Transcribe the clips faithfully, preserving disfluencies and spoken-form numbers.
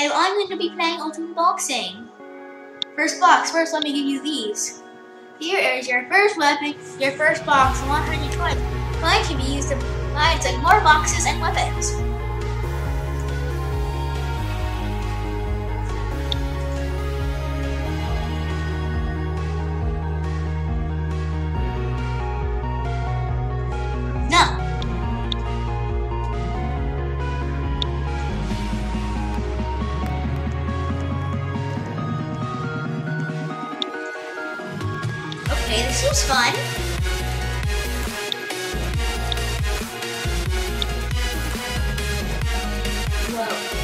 Today I'm going to be playing Ultimate Boxing. First box, first let me give you these. Here is your first weapon, your first box, one hundred twenty. Mine can be used to buy more boxes and weapons. No. Okay, this seems fun. Whoa.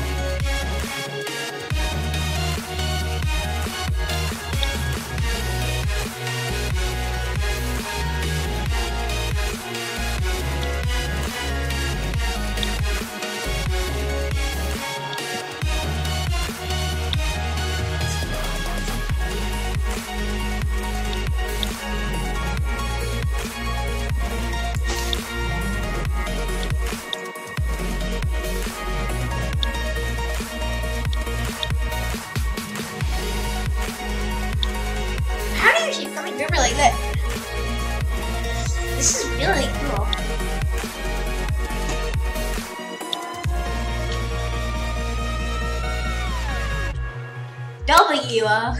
River like that. This is really cool. W. Uh,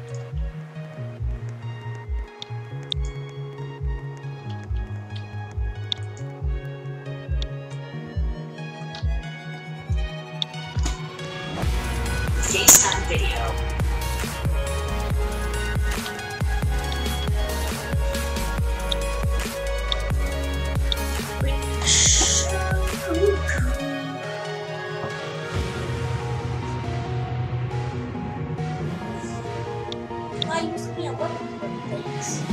FaceTime video. I used to be a weapon for things.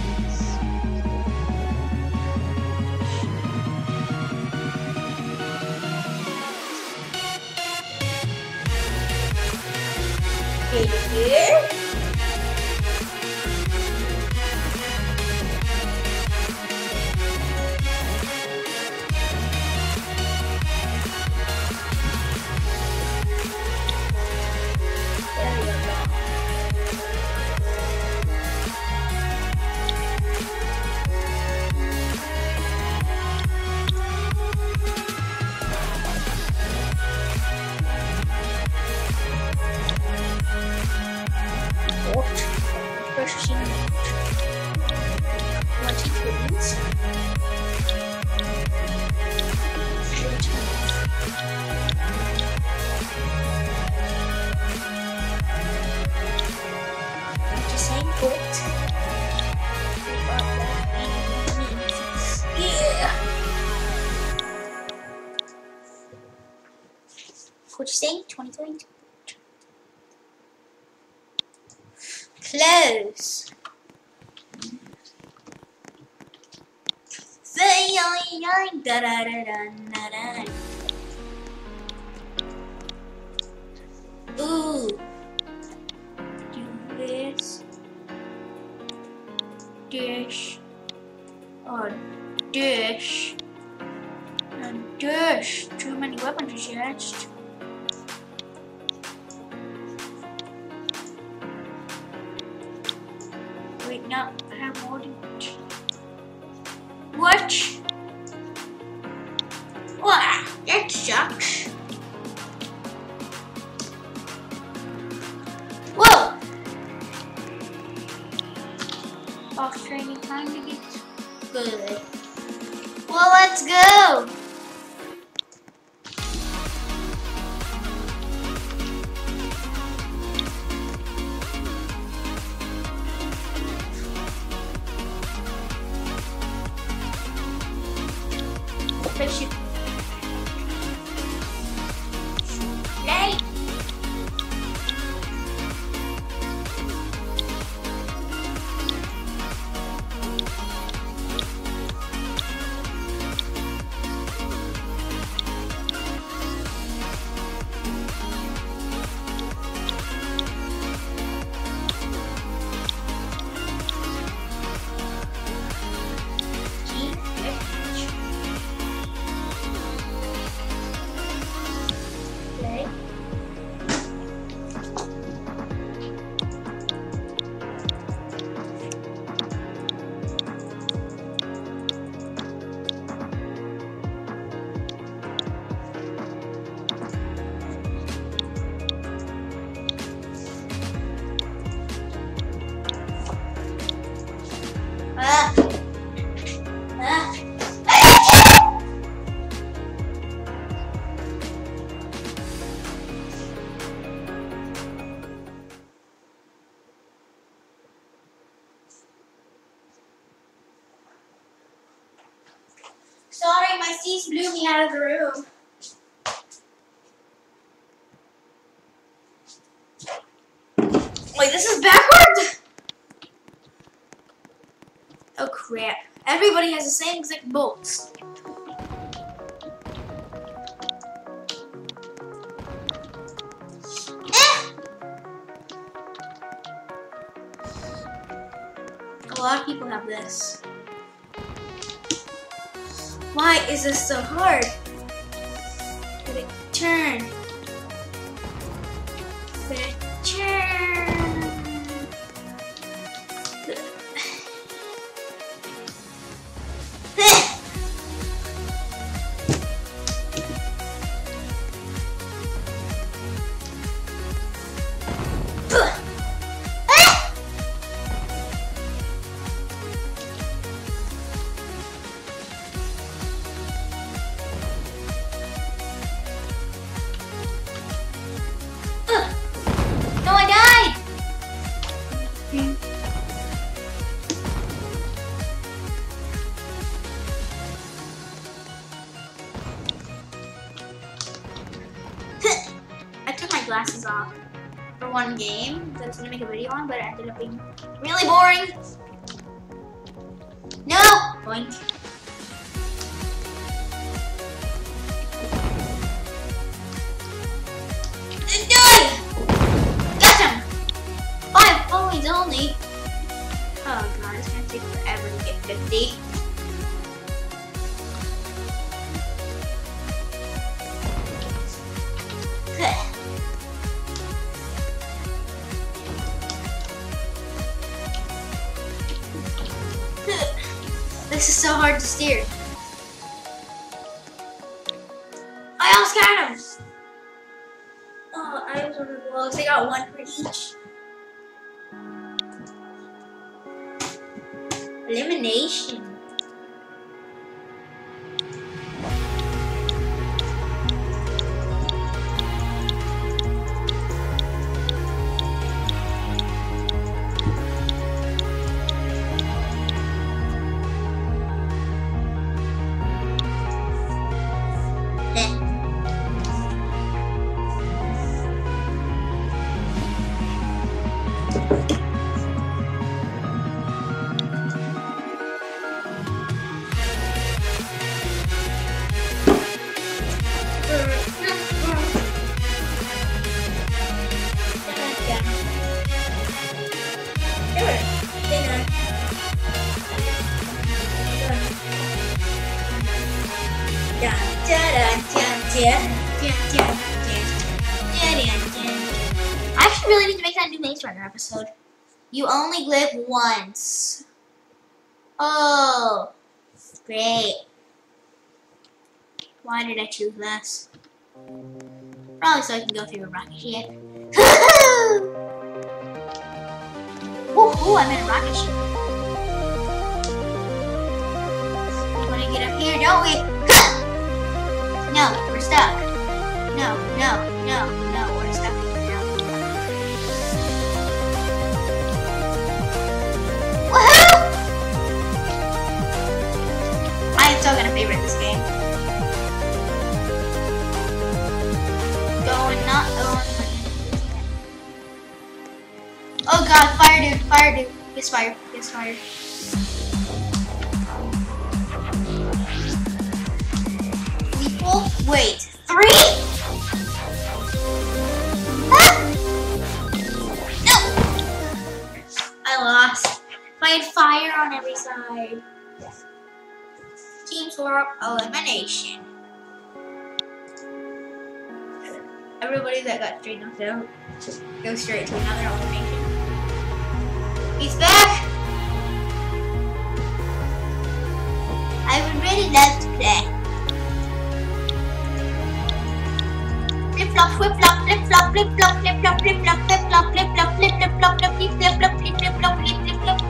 Here. What you say? twenty twenty-two. Close. Say da da da da da. Ooh. Do this. Dish. Or dish. And dish. Too many weapons attached. Wait, no, I have more than what? Wow, that sucks. Whoa! Box training time to get good. Well, let's go. Play. Sorry, my seats blew me out of the room. Wait, this is backwards? Oh crap. Everybody has the same exact bolts. Eh! A lot of people have this. Why is this so hard? Did it turn? Did it turn? No, I died! I took my glasses off for one game that I was gonna make a video on, but it ended up being really boring. No! Boink. Only. Oh god, it's gonna take forever to get fifty. This is so hard to steer. I almost got him. Oh, I was one of the lowest. I got one for each. Elimination. I actually really need to make that new Maze Runner episode. You only live once. Oh, great. Why did I choose this? Probably so I can go through a rocket ship. Ooh, ooh, I'm in a rocket ship. We want to get up here, don't we? No, we're stuck. No, no, no, no, we're stuck now. Woohoo! I am still gonna favorite this game. Going, not going. Oh god, fire dude, fire dude. Gets fired, gets fired. Equal, wait, three? Ah! No! I lost. If I had fire on every side. Team swap elimination. Everybody that got straight knocked out goes straight to another elimination. He's back! I would really love to play. Flip flop, flip flop, flip flop, flip flop, flip flop, flip flop, flip flop, flip flop, flip flip flop, flip flip flip flop, flip flip flop, flip flip flop.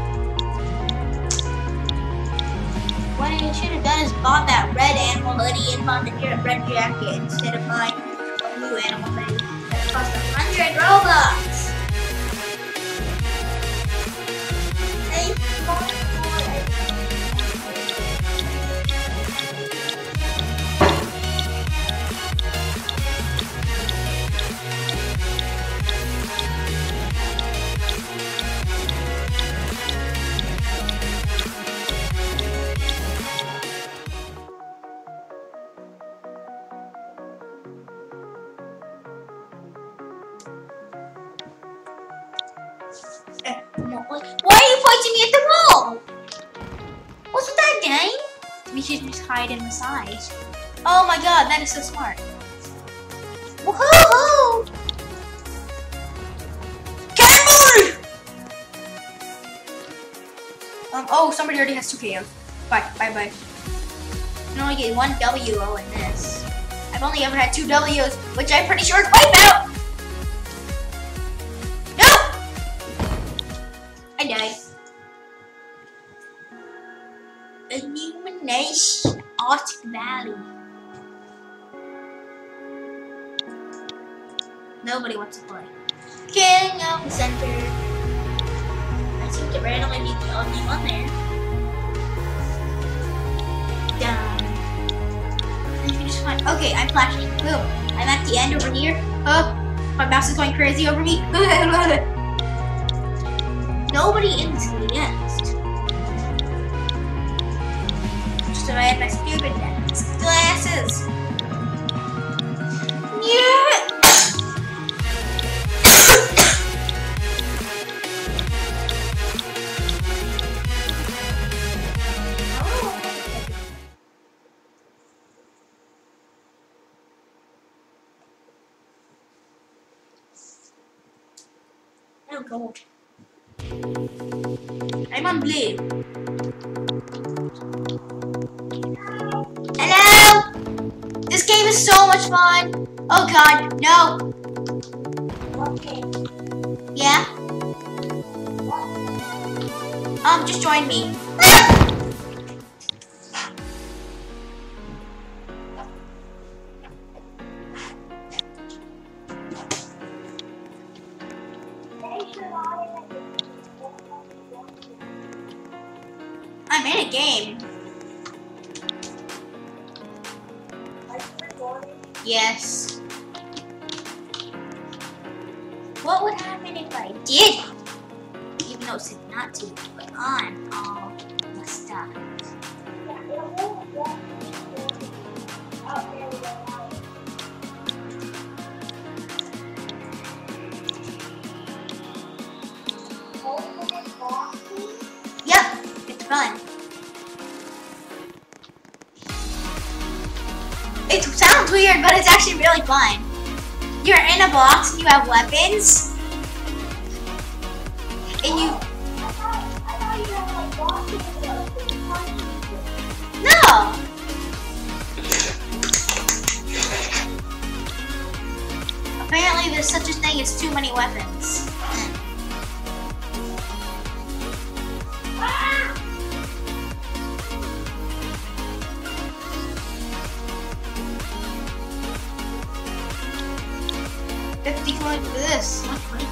What I should have done is bought that red animal hoodie and bought the red jacket instead of buying a blue animal hoodie that cost a hundred Robux. pointing me at the wall. What's with that game? We should just hide in the sides. Oh my god, that is so smart. Woohoo! Cannonball! Um, oh, somebody already has two K Os. Bye, bye, bye. I can only get one W O in this. I've only ever had two W's, which I'm pretty sure is Wipeout! No! I died. Illumination Arctic Valley. Nobody wants to play. King of the Center. I seem to randomly be the only one there. Down. And you can just find. Okay, I'm flashing. Boom. I'm at the end over here. Oh, my mouse is going crazy over me. Nobody in this against. Just if I had my stupid glasses. Yeah. Oh god. I'm on blue. Hello? This game is so much fun. Oh god, no. Okay. Yeah? Um, just join me. I'm in a game. Yes. What would happen if I did? Even though it said not to, but on all the stuff. Yep, it's fun. It sounds weird, but it's actually really fun. You're in a box and you have weapons. And you... No! Apparently there's such a thing as too many weapons. fifty coins for this.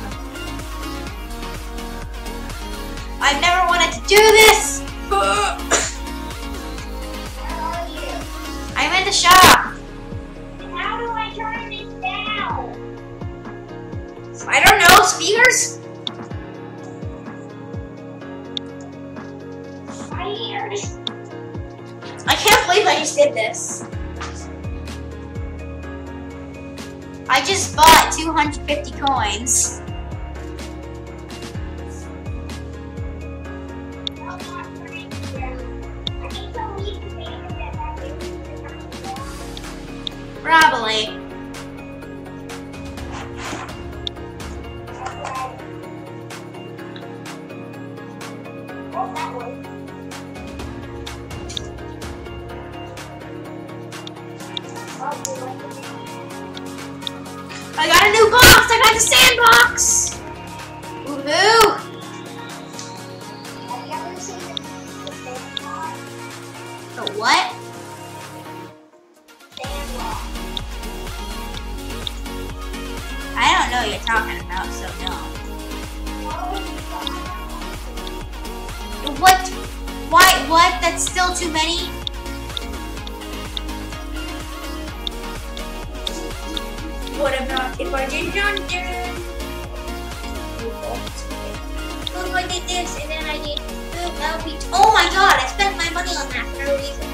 I've never wanted to do this! I'm in the shop. How do I turn this down? I don't know, speakers? My ears. I can't believe I just did this. I just bought two hundred fifty coins. Probably. I got a new box! I got the sandbox! Woohoo! Have you ever seen the sandbox? The what? Sandbox. I don't know what you're talking about, so no. What? Why? What? That's still too many? What about if I did yonder? What if I did this and then I did boom, that would be. Oh my god, I spent my money on that for no reason.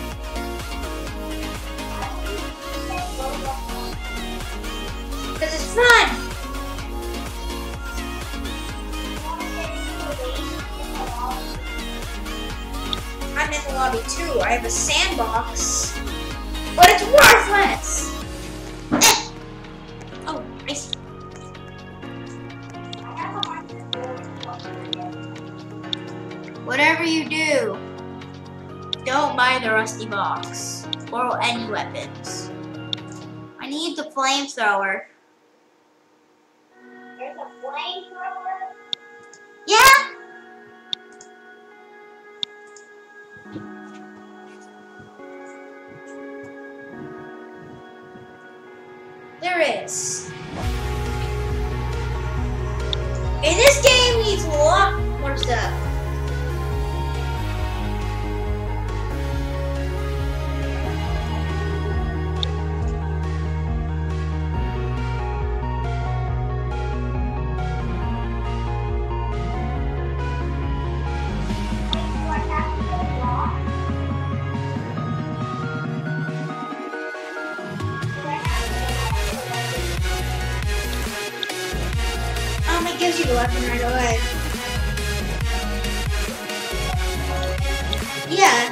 Because it's fun! lobby two. I have a sandbox, but it's worthless. Eh. Oh, nice. Whatever you do, don't buy the rusty box or any weapons. I need the flamethrower. There's a flamethrower? Yeah. There is. And this game needs a lot more stuff. Um, it gives you the weapon right away. Yeah.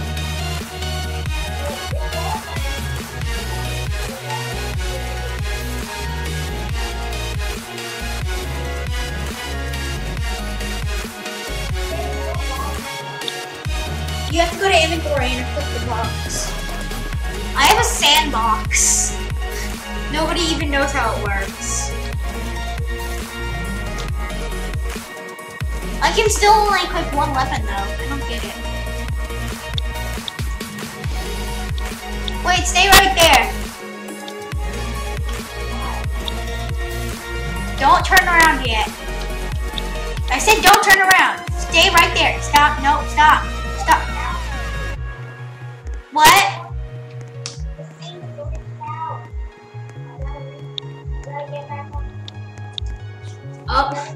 You have to go to inventory and equip the box. I have a sandbox. Nobody even knows how it works. I can still only equip one weapon though. I don't get it. Wait, stay right there. Don't turn around yet. I said don't turn around. Stay right there. Stop. No, stop. Stop. What? Oh.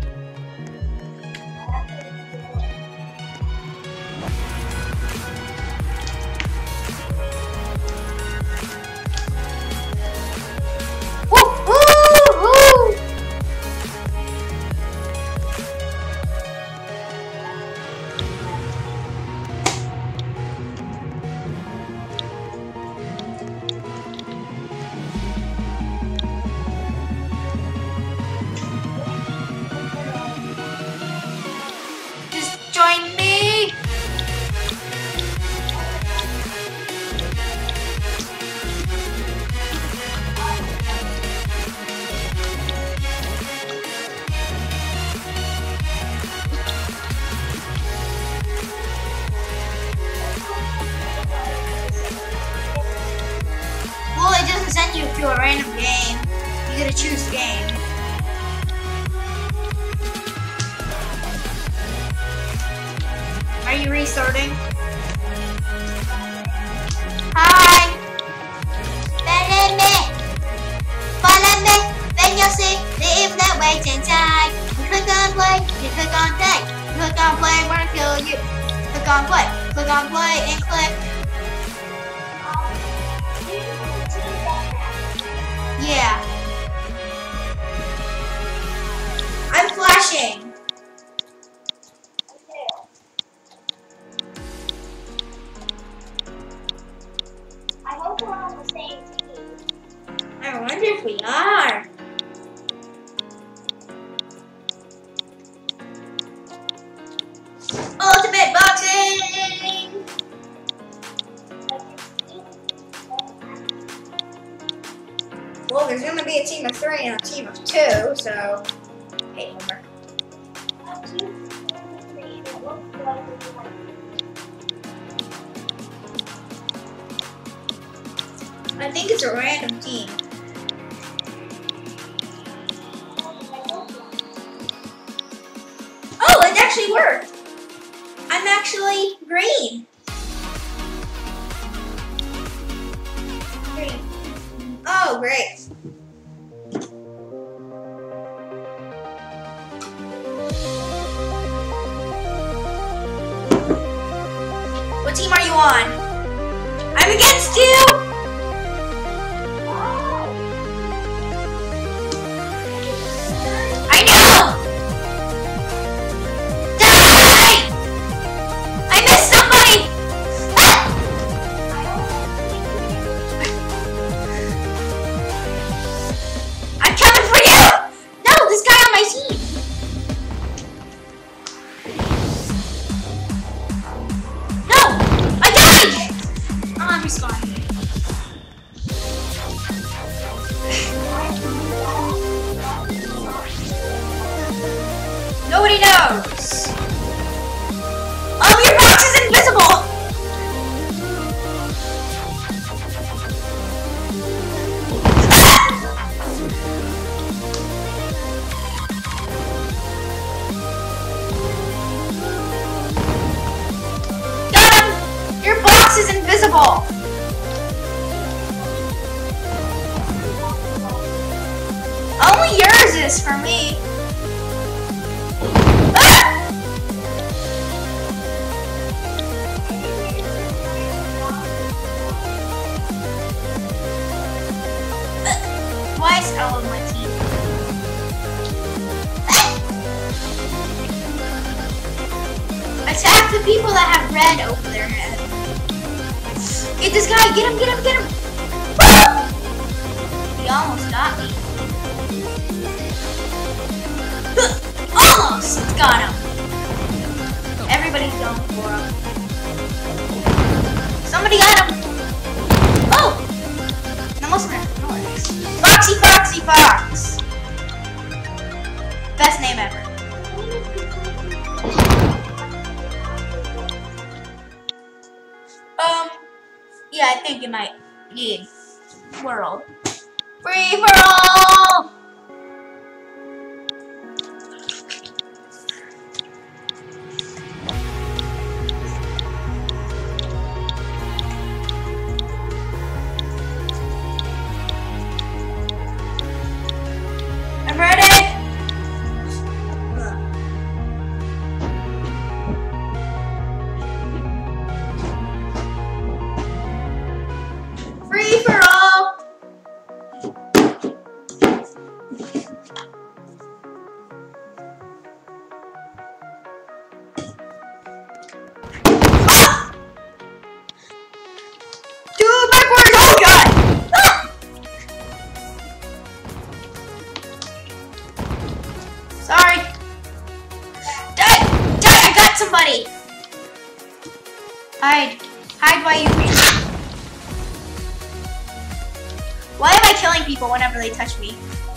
Join me! Well, it doesn't send you to a random game. You gotta choose the game. Are you restarting? Hi! Follow me! Follow me! Then you'll see the infinite waits inside. You click on play, you click on play. You click on play, we're gonna kill you. Click on play, click on play, and click. Yeah. I'm flashing. I hope we're on the same team. I wonder if we are. Ultimate boxing! Well, there's gonna be a team of three and a team of two, so hey, Homer. I think it's a random team. Oh, it actually worked. I'm actually green. Green. Oh, great. What team are you on? I'm against you! I know! Die! I missed somebody! hole. Only yours is for me. Ah! Twice out of my teeth. Attack the people that have red over their head. Get this guy! Get him! Get him! Get him! Ah! He almost got me. Almost got him. Everybody's going for him. Somebody got him. Oh! Almost ran. Foxy Foxy Fox. Best name ever. Um, yeah, I think you might need world. Free for all! I'm ready! Free for all! Ah! Two backwards! Oh god! Ah! Sorry. Die! Die! I got somebody! Hide. Hide while you reach. Why am I killing people whenever they touch me?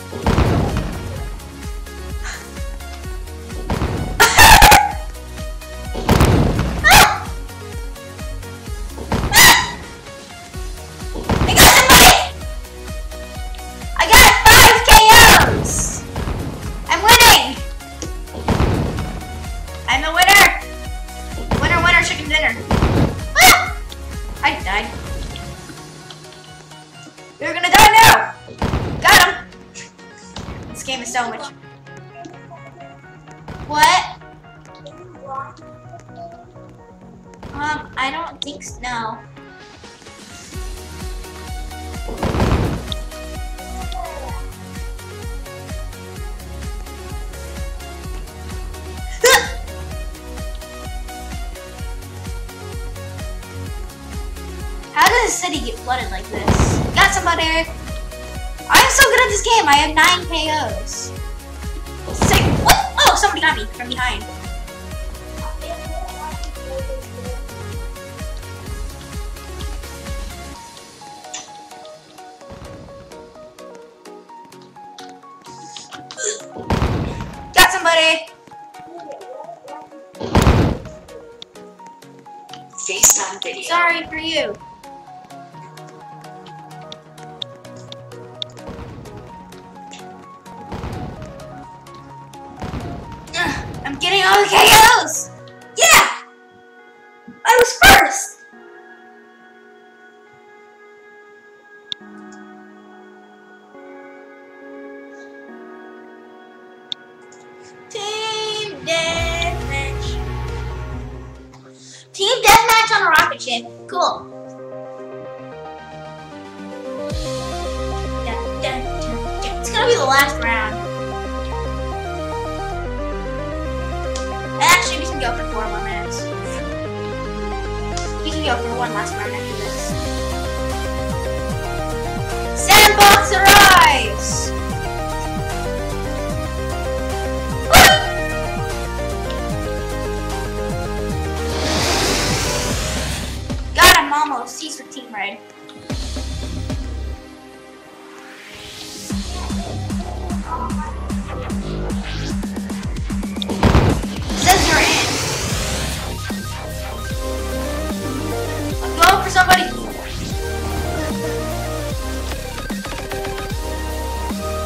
I got somebody! I got five K Os! I'm winning! I'm the winner! Winner, winner, chicken dinner. Ah! I died. You're gonna die now! Got him! This game is so much. What? Um, I don't think so. No. How does the city get flooded like this? Got somebody! I'm so good at this game, I have nine K Os. Sick. What? Oh, somebody got me from behind. Got somebody! FaceTime video. Sorry for you. Ugh, I'm getting all the K Os! Yeah! I was first! Team Deathmatch. Team Deathmatch on a rocket ship. Cool. Dun, dun, dun, dun. It's gonna be the last round. Actually, we can go for four more minutes. We can go for one last round after this. Sandbox arrives! God, I'm almost. Cease with Team Red. Says you're in. I'm going for somebody.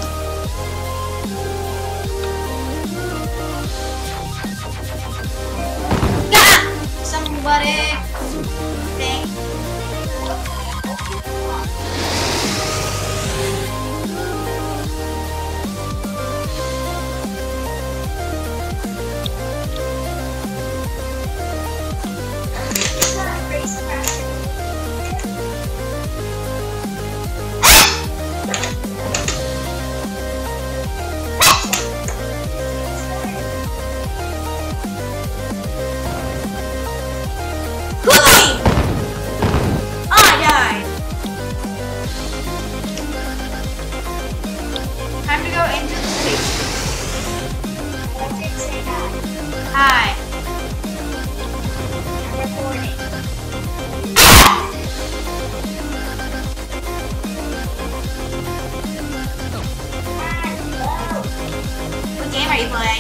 are you playing?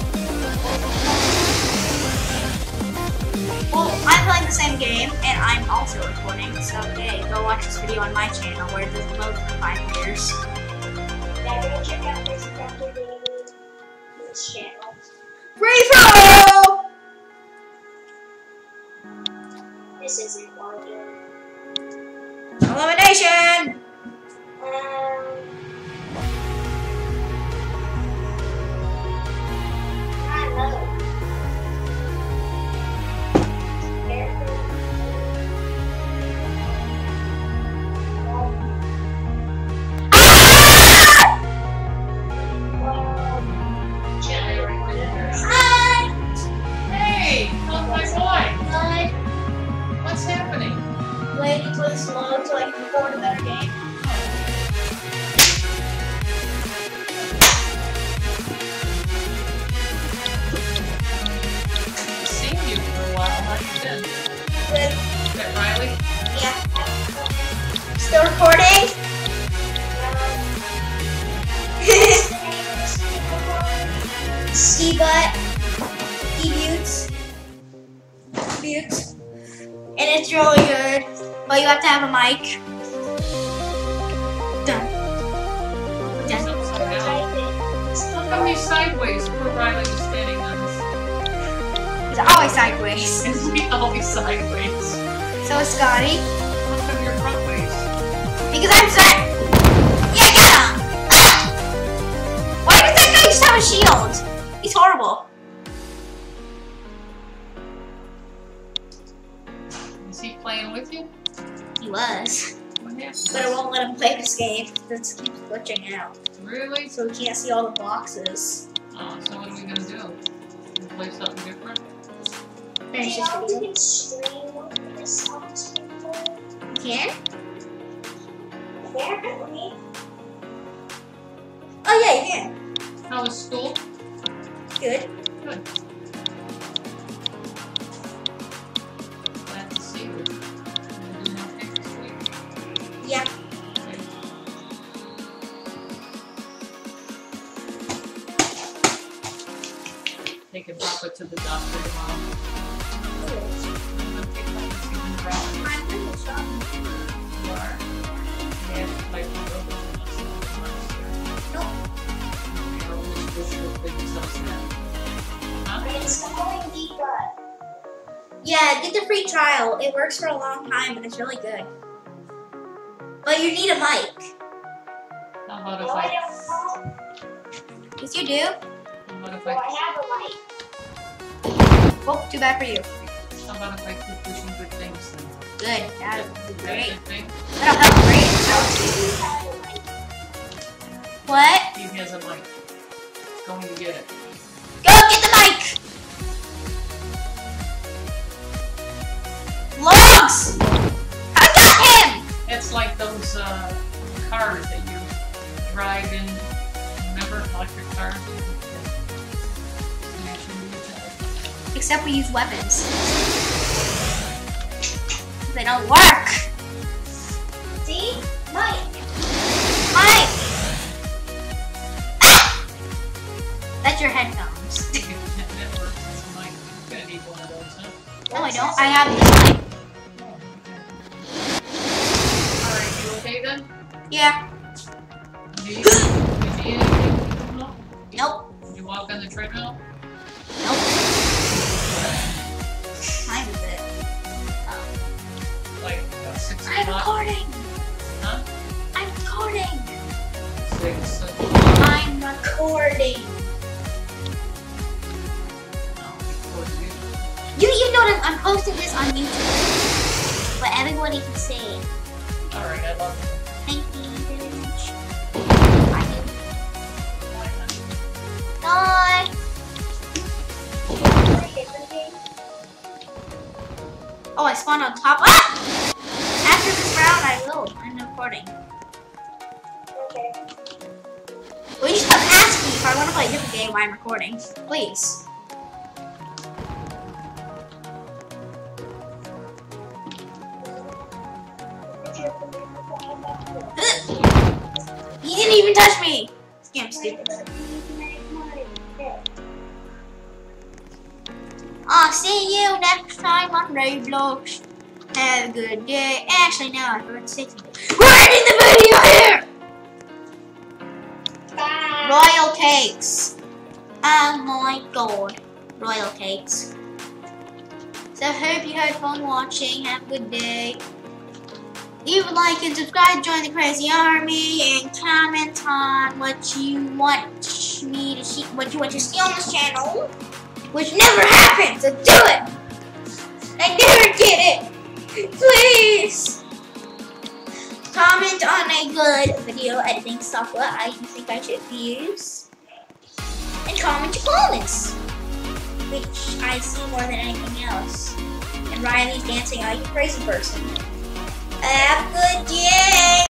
Well, I'm playing the same game, and I'm also recording, so hey, go watch this video on my channel where it doesn't load for five years. Yeah, go check out this Doctor David's channel. Free throw! This isn't working. Elimination! Um, I know. Hey, how's my boy? What's happening? Waiting for this load so I can record a better game. I've seen you for a while. How you been? Good. Is that Riley? Yeah. Still recording? C-Butt. E-Buttes. Buttes. And it's really good. But you have to have a mic. Done. He's Done. upside down. How come he's sideways? Poor Riley was standing on his... It's always sideways. Is he always sideways? So is Scotty. How come you're front ways? Because I'm sorry. Yeah, get him! Ah! Why does that guy just have a shield? He's horrible. Is he playing with you? He was. What happened? But I won't let him play this game. It keeps glitching out. Really? So he can't see all the boxes. Oh, so what are we gonna do? We play something different? Finish You this know, video. we can stream this on Streamboard. You can? Apparently. Oh yeah, you can. How was school? Good. Good. Glad to see you. You doing okay this week? Yeah. Okay. Taking Papa to the doctor tomorrow. I'm gonna take Papa to see him drop. I'm in the shop. You are? Yeah, like we go to the Nope. You know, this bullshit thing is so sad. Huh? It's calling the gut. Yeah, get the free trial. It works for a long time and it's really good. But you need a mic. How about if Well, I I, don't know. Yes, you do. how about if Well, I I, have a mic. Well, too bad for you. how about if I keep pushing good things then? Good. That would be great. Good thing? That'll help great. I have a mic. What? He has a mic. Going to get it. Go get the mic! Logs! I got him! It's like those uh, cars that you drive in. Remember, electric cars? Smash into each other. Except we use weapons. They don't work. See? Mike. Mike. Ah! That's your headphones. That works. It's a mic. You're gonna need one of those, huh? No, I don't. I have this mic. Alright, you okay then? Yeah. Do you, do you need anything? No? Nope. Did you walk on the treadmill? Nope. Time is it? Like uh, six I'm o'clock? recording. Huh? I'm recording. Six o'clock. I'm recording. No, before you. You you know that I'm posting this on YouTube, but everybody can see it. Alright, I love you. Thank you very much. Bye, honey. Bye. Oh, I spawned on top. Ah! After this round, I will. I'm recording. Okay. Will you stop asking if I want to play a different game while I'm recording? Please. You didn't even touch me. Yeah, I'm stupid. I'll see you next time on Roblox. Have a good day. Actually, no, I forgot to say something. We're ending the video here! Bye. Royal cakes. Oh my god. Royal cakes. So I hope you had fun watching. Have a good day. Leave a like and subscribe, join the crazy army, and comment on what you want me to see, what you want to see on this channel, which never happens. So do it. I never get it. Please comment on a good video editing software I think I should use, and comment your comments, which I see more than anything else. And Riley's dancing, are you crazy person? Have a good day!